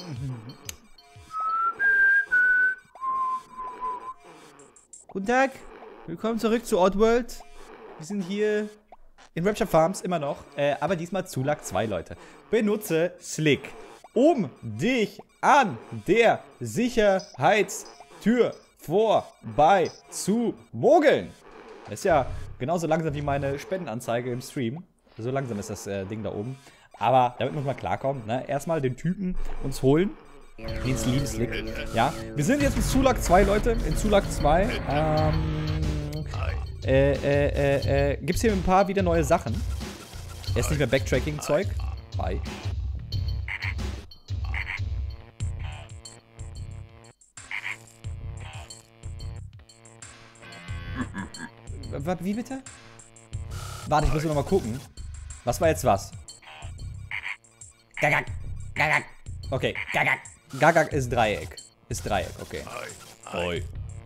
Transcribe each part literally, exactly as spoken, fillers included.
Guten Tag. Willkommen zurück zu Oddworld. Wir sind hier in Rapture Farms immer noch. Äh, aber diesmal Zulag zwei, Leute. Benutze Slick, um dich an der Sicherheitstür vorbei zu mogeln. Das ist ja genauso langsam wie meine Spendenanzeige im Stream. So langsam ist das äh, Ding da oben. Aber damit muss man klarkommen. Ne? Erstmal den Typen uns holen. Den lieben Slick. Ja, wir sind jetzt in Zulag zwei, Leute. In Zulag zwei. Ähm, äh, äh, äh, äh, gibt's hier ein paar wieder neue Sachen. Jetzt nicht mehr Backtracking-Zeug. Bye. Wie bitte? Warte, ich muss noch mal gucken. Was war jetzt was? Gagak. Gagak. Okay, Gagak. Gagak ist Dreieck. Ist Dreieck, okay. Oi.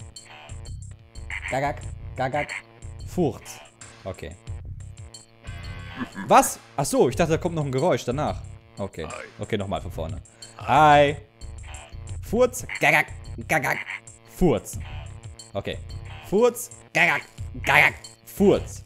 Gagak. Gagak. Furz. Okay. Was? Achso, ich dachte, da kommt noch ein Geräusch danach. Okay. Okay, nochmal von vorne. Hi. Furz. Gagak. Gagak. Furz. Okay. Furz. Gagak. Gagak. Furz.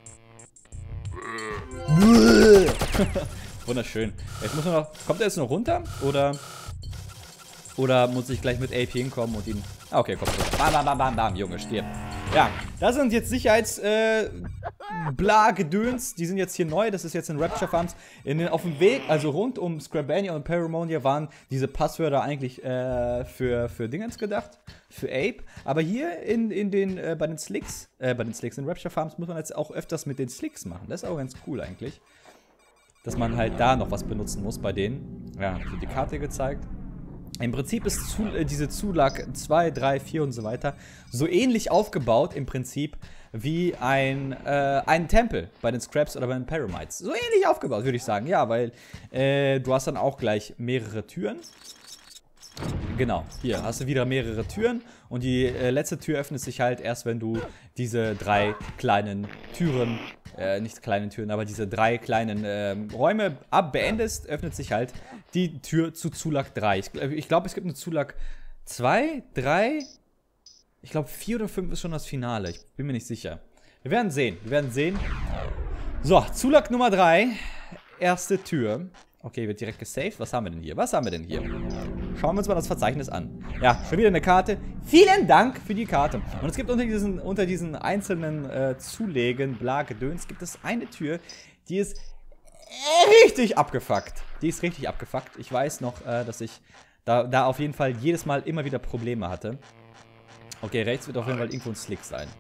Wunderschön. Jetzt muss man noch. Kommt er jetzt noch runter? Oder. Oder muss ich gleich mit A P hinkommen und ihn. Ah, okay, komm. Bam, bam, bam, bam, bam, Junge, stirb. Ja, das sind jetzt Sicherheits. Äh, bla Gedöns. Die sind jetzt hier neu. Das ist jetzt in Rapture Farms. In den, auf dem Weg, also rund um Scrabania und Paramonia waren diese Passwörter eigentlich äh, für, für Dingens gedacht. Für Ape. Aber hier in, in den, äh, bei den Slicks, äh, bei den Slicks in Rapture Farms muss man jetzt auch öfters mit den Slicks machen. Das ist auch ganz cool eigentlich. Dass man halt da noch was benutzen muss bei denen. Ja, für die Karte gezeigt. Im Prinzip ist zu, äh, diese Zulag zwei, drei, vier und so weiter so ähnlich aufgebaut im Prinzip wie ein, äh, ein Tempel bei den Scraps oder bei den Paramites. So ähnlich aufgebaut, würde ich sagen. Ja, weil äh, du hast dann auch gleich mehrere Türen. Genau, hier hast du wieder mehrere Türen und die äh, letzte Tür öffnet sich halt erst, wenn du diese drei kleinen Türen, äh, nicht kleinen Türen, aber diese drei kleinen äh, Räume abbeendest, öffnet sich halt die Tür zu Zulag drei. Ich, ich glaube, es gibt eine Zulag zwei, drei, ich glaube vier oder fünf ist schon das Finale, ich bin mir nicht sicher. Wir werden sehen, wir werden sehen. So, Zulag Nummer drei, erste Tür. Okay, wird direkt gesaved. Was haben wir denn hier? Was haben wir denn hier? Schauen wir uns mal das Verzeichnis an. Ja, schon wieder eine Karte. Vielen Dank für die Karte. Und es gibt unter diesen, unter diesen einzelnen äh, Zulegen, bla, Gedöns, gibt es eine Tür, die ist richtig abgefuckt. Die ist richtig abgefuckt. Ich weiß noch, äh, dass ich da, da auf jeden Fall jedes Mal immer wieder Probleme hatte. Okay, rechts wird auf jeden Fall irgendwo ein Slick sein.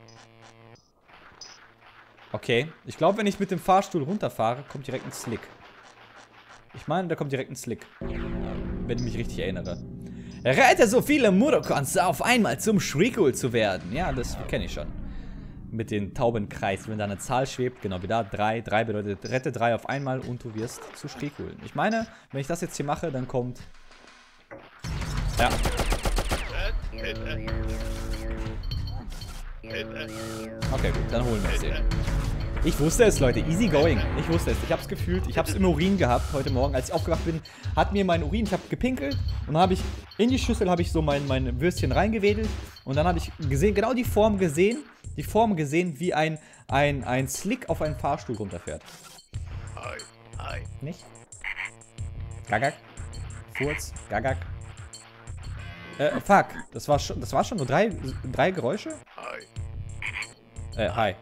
Okay, ich glaube, wenn ich mit dem Fahrstuhl runterfahre, kommt direkt ein Slick. Ich meine, da kommt direkt ein Slick. Wenn ich mich richtig erinnere. Rette so viele Mudokons auf einmal zum Shriekul zu werden. Ja, das kenne ich schon. Mit dem Taubenkreis, wenn da eine Zahl schwebt. Genau, wie da. drei. drei bedeutet, rette drei auf einmal und du wirst zu Shriekul. Ich meine, wenn ich das jetzt hier mache, dann kommt... Ja. Okay, gut, dann holen wir es eben. Ich wusste es, Leute. Easy going. Ich wusste es. Ich hab's gefühlt. Ich hab's im Urin gehabt heute Morgen. Als ich aufgewacht bin, hat mir mein Urin, ich habe gepinkelt. Und dann habe ich in die Schüssel habe ich so mein, mein Würstchen reingewedelt. Und dann habe ich gesehen, genau die Form gesehen. Die Form gesehen, wie ein, ein, ein Slick auf einen Fahrstuhl runterfährt. Nicht? Gagak. Furz. Gagak. Äh, fuck. Das war schon, das war schon nur drei, drei Geräusche? Äh, hi.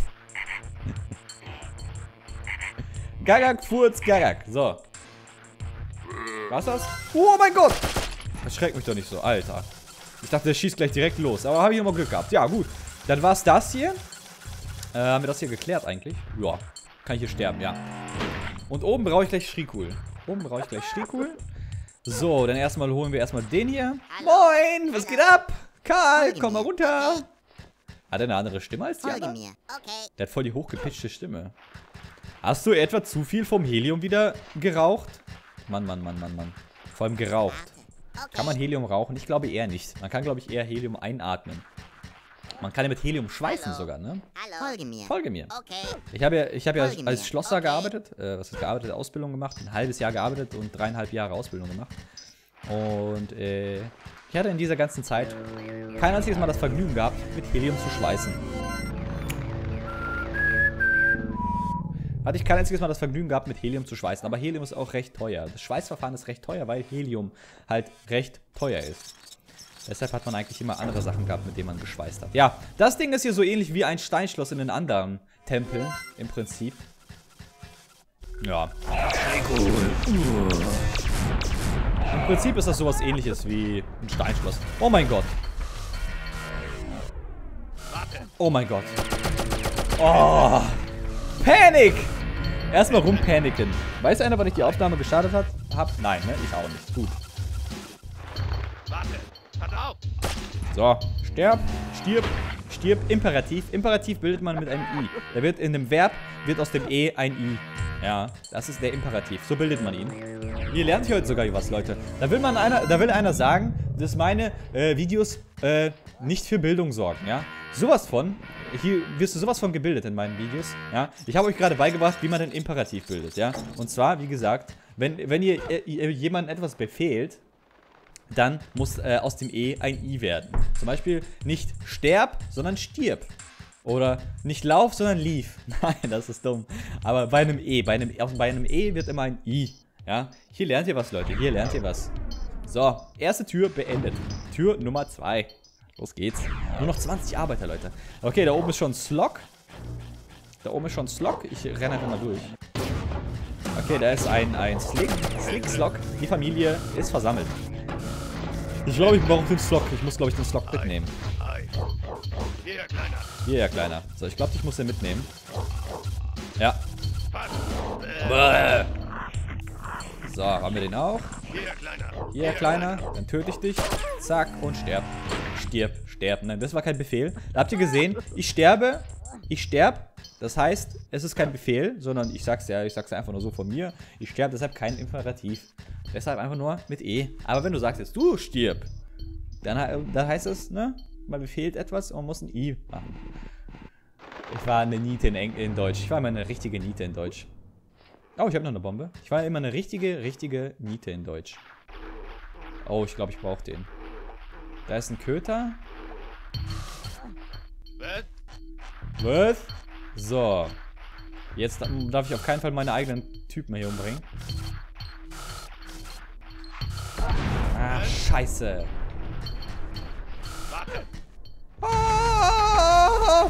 Gagak, Furz, Gagak. So. Was ist das? Oh mein Gott! Erschreckt mich doch nicht so, Alter. Ich dachte, der schießt gleich direkt los. Aber habe ich nochmal Glück gehabt. Ja, gut. Dann war es das hier. Äh, haben wir das hier geklärt eigentlich? Ja. Kann ich hier sterben, ja. Und oben brauche ich gleich Shriekul. Oben brauche ich gleich Shriekul. So, dann erstmal holen wir erstmal den hier. Moin! Was geht ab? Karl, komm mal runter. Hat er eine andere Stimme als die andere? Der hat voll die hochgepitchte Stimme. Hast du etwa zu viel vom Helium wieder geraucht? Mann, Mann, Mann, Mann, Mann. Vor allem geraucht. Kann man Helium rauchen? Ich glaube eher nicht. Man kann, glaube ich, eher Helium einatmen. Man kann ja mit Helium schweißen sogar, ne? Folge mir. Folge mir. Okay. Ich habe ja, ich hab ja Folge als mir. Schlosser Okay. gearbeitet. Äh, was ist gearbeitet? Ausbildung gemacht. Ein halbes Jahr gearbeitet und dreieinhalb Jahre Ausbildung gemacht. Und äh, ich hatte in dieser ganzen Zeit kein einziges Mal das Vergnügen gehabt, mit Helium zu schweißen. Hatte ich kein einziges Mal das Vergnügen gehabt, mit Helium zu schweißen. Aber Helium ist auch recht teuer. Das Schweißverfahren ist recht teuer, weil Helium halt recht teuer ist. Deshalb hat man eigentlich immer andere Sachen gehabt, mit denen man geschweißt hat. Ja, das Ding ist hier so ähnlich wie ein Steinschloss in den anderen Tempeln, im Prinzip. Ja. Im Prinzip ist das sowas ähnliches wie ein Steinschloss. Oh mein Gott. Oh mein Gott. Oh. Panik! Erstmal rumpaniken. Weiß einer, wann ich die Aufnahme gestartet hat? hab? Nein, ne? Ich auch nicht. Gut. So, sterb, stirb, stirb, Imperativ. Imperativ bildet man mit einem I. Da wird in dem Verb, wird aus dem E ein I. Ja, das ist der Imperativ. So bildet man ihn. Hier lernt ihr heute sogar was, Leute. Da will man einer, da will einer sagen, dass meine äh, Videos äh, nicht für Bildung sorgen, ja. Sowas von, hier wirst du sowas von gebildet in meinen Videos, ja. Ich habe euch gerade beigebracht, wie man den Imperativ bildet, ja. Und zwar, wie gesagt, wenn, wenn ihr, ihr jemandem etwas befehlt, dann muss äh, aus dem E ein I werden. Zum Beispiel nicht sterb, sondern stirb. Oder nicht lauf, sondern lief. Nein, das ist dumm. Aber bei einem E, bei einem, bei einem E wird immer ein I. Ja, hier lernt ihr was, Leute. Hier lernt ihr was. So, erste Tür beendet. Tür Nummer zwei. Los geht's. Nur noch zwanzig Arbeiter, Leute. Okay, da oben ist schon ein Slog. Da oben ist schon ein Slog. Ich renne einfach mal durch. Okay, da ist ein, ein Slick. Slick Slog. Die Familie ist versammelt. Ich glaube, ich brauche den Slog. Ich muss, glaube ich, den Slog mitnehmen. Hier, Kleiner. Hier, ja, Kleiner. So, ich glaube, ich muss den mitnehmen. Ja. Bäh. So, haben wir den auch. Hier, Kleiner. Dann töte ich dich. Zack, und sterb. Stirb, sterb. Nein, das war kein Befehl. Da habt ihr gesehen, ich sterbe. Ich sterb. Das heißt, es ist kein Befehl, sondern ich sag's ja, ich sag's einfach nur so von mir. Ich sterbe, deshalb kein Imperativ. Deshalb einfach nur mit E. Aber wenn du sagst jetzt, du stirb, dann, dann heißt es, ne? Man befehlt etwas und man muss ein I machen. Ich war eine Niete in, in Deutsch. Ich war immer eine richtige Niete in Deutsch. Oh, ich habe noch eine Bombe. Ich war immer eine richtige, richtige Niete in Deutsch. Oh, ich glaube, ich brauche den. Da ist ein Köter. Was? So. Jetzt darf ich auf keinen Fall meine eigenen Typen hier umbringen. Ah, scheiße. Ah!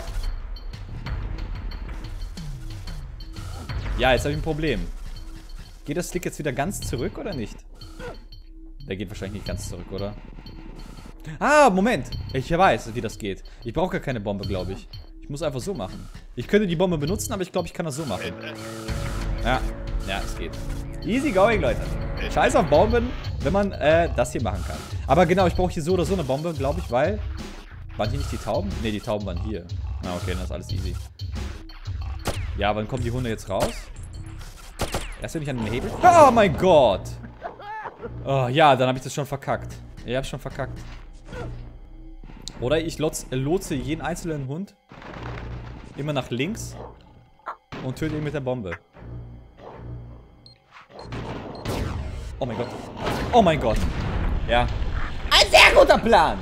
Ja, jetzt habe ich ein Problem. Geht das Stick jetzt wieder ganz zurück oder nicht? Der geht wahrscheinlich nicht ganz zurück, oder? Ah, Moment. Ich weiß, wie das geht. Ich brauche gar keine Bombe, glaube ich. Ich muss einfach so machen. Ich könnte die Bombe benutzen, aber ich glaube, ich kann das so machen. Ja, ja, es geht. Easy going, Leute. Scheiß auf Bomben, wenn man äh, das hier machen kann. Aber genau, ich brauche hier so oder so eine Bombe, glaube ich, weil... Waren hier nicht die Tauben? Ne, die Tauben waren hier. Na, okay, dann ist alles easy. Ja, wann kommen die Hunde jetzt raus? Erst wenn ich an den Hebel... Oh mein Gott! Oh, ja, dann habe ich das schon verkackt. Ich habe schon verkackt. Oder ich lotz, äh, lotse jeden einzelnen Hund immer nach links und töte ihn mit der Bombe. Oh mein Gott. Oh mein Gott. Ja. Ein sehr guter Plan.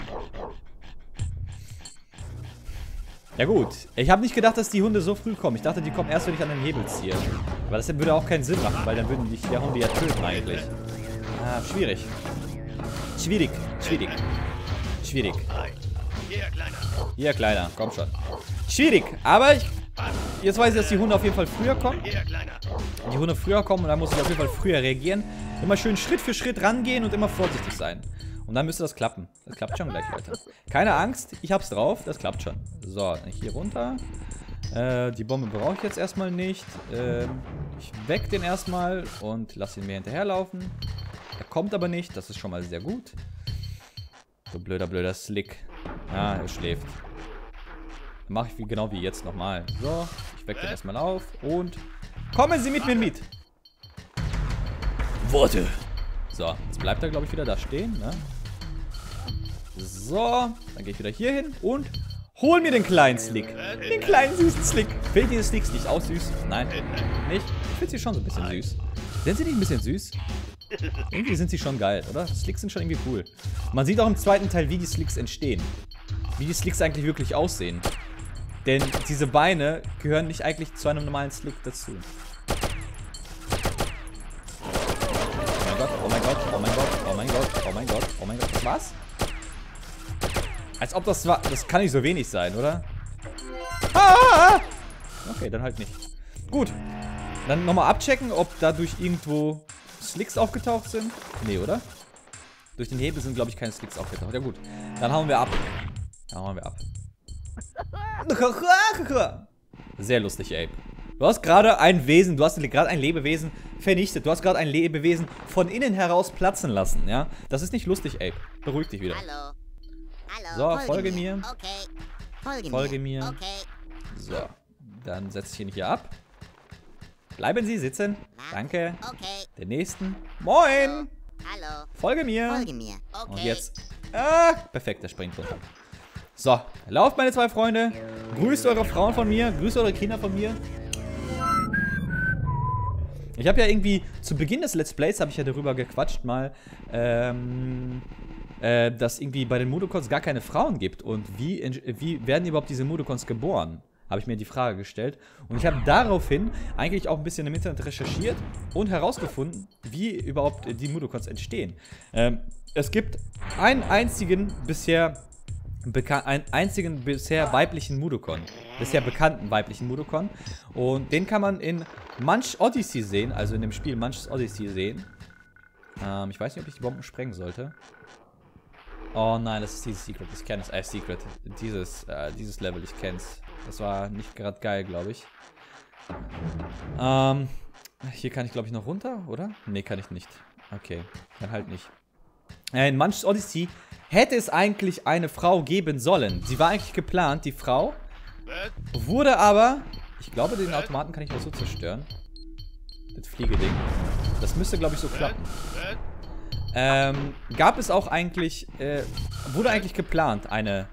Ja gut. Ich habe nicht gedacht, dass die Hunde so früh kommen. Ich dachte, die kommen erst, wenn ich an den Hebel ziehe. Aber das würde auch keinen Sinn machen, weil dann würden die der Hunde ja töten eigentlich. Ah, schwierig. Schwierig. Schwierig. Schwierig. Hier, Kleiner. Komm schon. Schwierig. Aber ich... Jetzt weiß ich, dass die Hunde auf jeden Fall früher kommen. Die Hunde früher kommen und dann muss ich auf jeden Fall früher reagieren. Immer schön Schritt für Schritt rangehen und immer vorsichtig sein. Und dann müsste das klappen. Das klappt schon gleich, Leute. Keine Angst, ich hab's drauf. Das klappt schon. So, hier runter. Äh, die Bombe brauche ich jetzt erstmal nicht. Ähm, ich weck den erstmal und lasse ihn mir hinterherlaufen. Er kommt aber nicht. Das ist schon mal sehr gut. So blöder, blöder Slick. Ah, er schläft. Dann mache ich wie, genau wie jetzt nochmal. So, ich weck den erstmal auf und kommen Sie mit mir mit. Worte. So, jetzt bleibt er, glaube ich, wieder da stehen, ne? So, dann gehe ich wieder hier hin und hol mir den kleinen Slick. Den kleinen süßen Slick. Fällt diese Slicks nicht aus süß? Nein, nicht. Ich finde sie schon so ein bisschen süß. Sind sie nicht ein bisschen süß? Irgendwie sind sie schon geil, oder? Slicks sind schon irgendwie cool. Man sieht auch im zweiten Teil, wie die Slicks entstehen. Wie die Slicks eigentlich wirklich aussehen. Denn diese Beine gehören nicht eigentlich zu einem normalen Slick dazu. Oh mein Gott, oh mein Gott, oh mein Gott, oh mein Gott, oh mein Gott, oh mein Gott. Das war's? Als ob das war. Das kann nicht so wenig sein, oder? Ah! Okay, dann halt nicht. Gut. Dann nochmal abchecken, ob dadurch irgendwo Slicks aufgetaucht sind. Nee, oder? Durch den Hebel sind, glaube ich, keine Slicks aufgetaucht. Ja gut. Dann hauen wir ab. Dann hauen wir ab. Sehr lustig, Ape. Du hast gerade ein Wesen, du hast gerade ein Lebewesen vernichtet. Du hast gerade ein Lebewesen von innen heraus platzen lassen, ja? Das ist nicht lustig, Ape. Beruhig dich wieder. Hallo. Hallo. So, folge, folge mir. mir. Okay. Folge, folge mir. mir. Okay. So, dann setze ich ihn hier ab. Bleiben Sie sitzen. Danke. Okay. Den nächsten. Moin. Hallo. Folge mir. Folge mir. Okay. Und jetzt. Ah, perfekt, der springt runter. So, lauft meine zwei Freunde. Grüßt eure Frauen von mir. Grüßt eure Kinder von mir. Ich habe ja irgendwie, zu Beginn des Let's Plays habe ich ja darüber gequatscht mal, ähm, äh, dass irgendwie bei den Mudokons gar keine Frauen gibt. Und wie, wie werden überhaupt diese Mudokons geboren? Habe ich mir die Frage gestellt. Und ich habe daraufhin eigentlich auch ein bisschen im Internet recherchiert und herausgefunden, wie überhaupt die Mudokons entstehen. Ähm, es gibt einen einzigen bisher einen einzigen bisher weiblichen Mudokon. Bisher bekannten weiblichen Mudokon. Und den kann man in Munch Odyssey sehen, also in dem Spiel Munch's Odyssey sehen. Ähm, ich weiß nicht, ob ich die Bomben sprengen sollte. Oh nein, das ist dieses Secret. Ich kenne es. Äh, Secret. Dieses, äh, dieses Level, ich kenne es. Das war nicht gerade geil, glaube ich. Ähm, hier kann ich, glaube ich, noch runter, oder? Nee, kann ich nicht. Okay, dann halt nicht. Äh, in Munch's Odyssey hätte es eigentlich eine Frau geben sollen. Sie war eigentlich geplant, die Frau. Wurde aber... Ich glaube, den Automaten kann ich auch so zerstören. Das Fliegeding. Das müsste, glaube ich, so klappen. Ähm, gab es auch eigentlich... Äh, wurde eigentlich geplant, eine...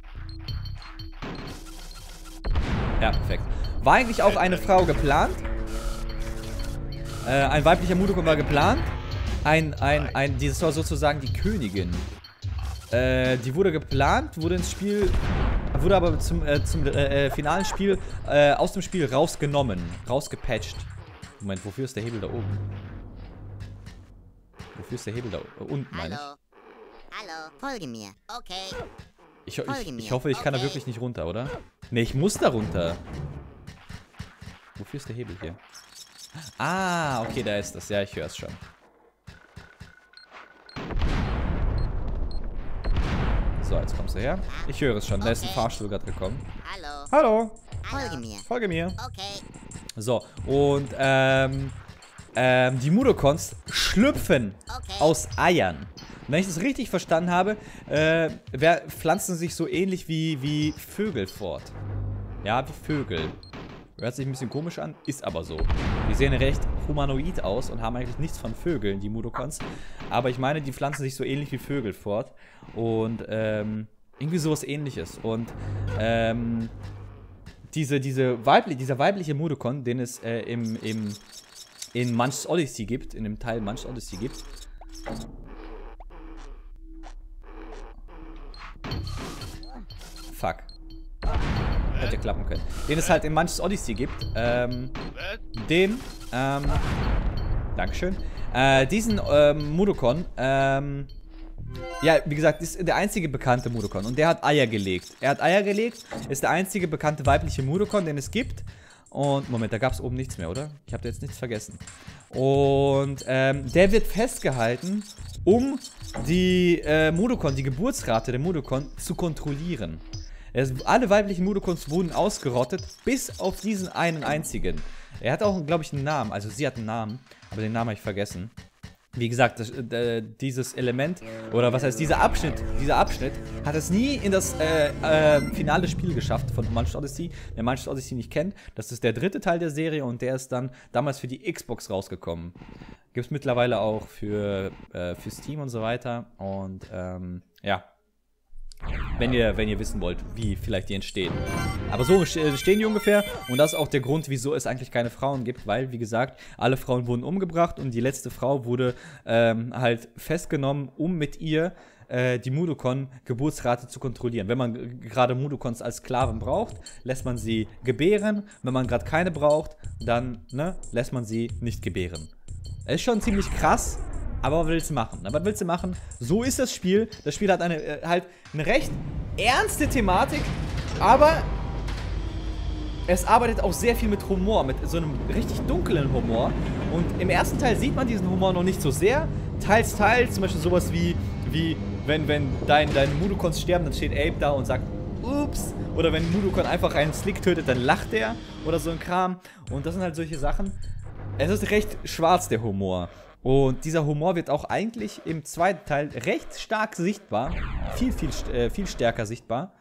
Ja, perfekt. War eigentlich auch eine Frau geplant. Äh, ein weiblicher Mudokon war geplant. Ein, ein, ein... Dieses war sozusagen die Königin. Äh, die wurde geplant, wurde ins Spiel, wurde aber zum, äh, zum äh, finalen Spiel äh, aus dem Spiel rausgenommen, rausgepatcht. Moment, wofür ist der Hebel da oben? Wofür ist der Hebel da äh, unten, meine ich? Hallo. Hallo, folge mir. Okay. Ich, ich, ich hoffe, ich kann da wirklich nicht runter, oder? Ne, ich muss da runter. Wofür ist der Hebel hier? Ah, okay, da ist das. Ja, ich höre es schon. So, jetzt kommst du her. Ich höre es schon. Da ist ein Fahrstuhl gerade gekommen. Hallo. Hallo. Folge mir. Folge mir. Okay. So, und ähm, ähm, die Mudokons schlüpfen Okay. aus Eiern. Und wenn ich das richtig verstanden habe, äh, wer, pflanzen sich so ähnlich wie, wie Vögel fort. Ja, wie Vögel. Hört sich ein bisschen komisch an, ist aber so. Die sehen recht humanoid aus und haben eigentlich nichts von Vögeln, die Mudokons. Aber ich meine, die pflanzen sich so ähnlich wie Vögel fort. Und ähm, irgendwie sowas Ähnliches. Und ähm, diese, diese weibli dieser weibliche Mudokon, den es äh, im, im, in Munch's Odyssey gibt, in dem Teil Munch's Odyssey gibt. Fuck. Hätte klappen können. Den es halt in Munch's Odyssey gibt. Ähm, den, ähm, Dankeschön. Äh, diesen, ähm, Mudokon, ähm, ja, wie gesagt, ist der einzige bekannte Mudokon. Und der hat Eier gelegt. Er hat Eier gelegt, ist der einzige bekannte weibliche Mudokon, den es gibt. Und, Moment, da gab es oben nichts mehr, oder? Ich habe jetzt nichts vergessen. Und, ähm, der wird festgehalten, um die, äh, Mudokon, die Geburtsrate der Mudokon zu kontrollieren. Es, alle weiblichen Mudokons wurden ausgerottet, bis auf diesen einen einzigen. Er hat auch, glaube ich, einen Namen. Also sie hat einen Namen, aber den Namen habe ich vergessen. Wie gesagt, das, äh, dieses Element, oder was heißt, dieser Abschnitt, dieser Abschnitt hat es nie in das äh, äh, finale Spiel geschafft von Munch's Odyssey. Wer Munch's Odyssey nicht kennt, das ist der dritte Teil der Serie und der ist dann damals für die Xbox rausgekommen. Gibt es mittlerweile auch für, äh, für Steam und so weiter. Und ähm, ja. wenn ihr, wenn ihr wissen wollt, wie vielleicht die entstehen. Aber so stehen die ungefähr und das ist auch der Grund, wieso es eigentlich keine Frauen gibt, weil, wie gesagt, alle Frauen wurden umgebracht und die letzte Frau wurde ähm, halt festgenommen, um mit ihr äh, die Mudokon-Geburtsrate zu kontrollieren. Wenn man gerade Mudokons als Sklaven braucht, lässt man sie gebären. Wenn man gerade keine braucht, dann ne, lässt man sie nicht gebären. Es ist schon ziemlich krass. Aber was willst du machen? Was willst du machen? So ist das Spiel. Das Spiel hat eine, äh, halt eine recht ernste Thematik, aber es arbeitet auch sehr viel mit Humor, mit so einem richtig dunklen Humor. Und im ersten Teil sieht man diesen Humor noch nicht so sehr. Teils, teils, zum Beispiel sowas wie, wie wenn, wenn dein, deine Mudokons sterben, dann steht Ape da und sagt, ups. Oder wenn Mudokon einfach einen Slick tötet, dann lacht er. Oder so ein Kram. Und das sind halt solche Sachen. Es ist recht schwarz, der Humor. Und dieser Humor wird auch eigentlich im zweiten Teil recht stark sichtbar. Viel, viel, äh, viel stärker sichtbar.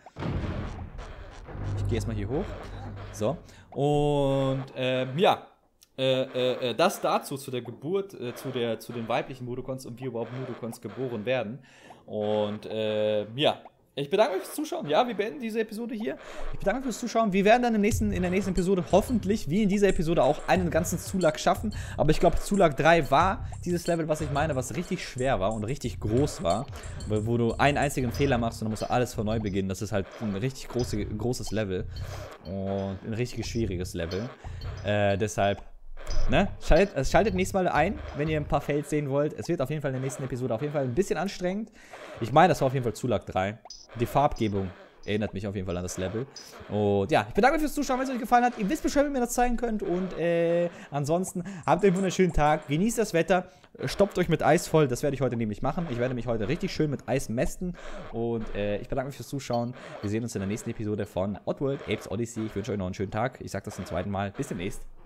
Ich gehe erstmal hier hoch. So. Und, ähm, ja. Äh, äh, das dazu, zu der Geburt, äh, zu, der, zu den weiblichen Mudokons und wie überhaupt Mudokons geboren werden. Und, äh, ja. Ich bedanke mich fürs Zuschauen. Ja, wir beenden diese Episode hier. Ich bedanke mich fürs Zuschauen. Wir werden dann im nächsten, in der nächsten Episode hoffentlich, wie in dieser Episode, auch einen ganzen Zulag schaffen. Aber ich glaube, Zulag drei war dieses Level, was ich meine, was richtig schwer war und richtig groß war. Wo du einen einzigen Fehler machst und dann musst du alles von neu beginnen. Das ist halt ein richtig große, großes Level. Und ein richtig schwieriges Level. Äh, deshalb... Ne? Schaltet, schaltet nächstes Mal ein, wenn ihr ein paar Fails sehen wollt. Es wird auf jeden Fall in der nächsten Episode auf jeden Fall ein bisschen anstrengend. Ich meine, das war auf jeden Fall Zulag drei. Die Farbgebung erinnert mich auf jeden Fall an das Level. Und ja, ich bedanke mich fürs Zuschauen, wenn es euch gefallen hat. Ihr wisst Bescheid, wie ihr mir das zeigen könnt. Und äh, ansonsten habt einen wunderschönen Tag. Genießt das Wetter. Stoppt euch mit Eis voll. Das werde ich heute nämlich machen. Ich werde mich heute richtig schön mit Eis mästen. Und äh, ich bedanke mich fürs Zuschauen. Wir sehen uns in der nächsten Episode von Oddworld Apes Odyssey. Ich wünsche euch noch einen schönen Tag. Ich sage das zum zweiten Mal. Bis demnächst.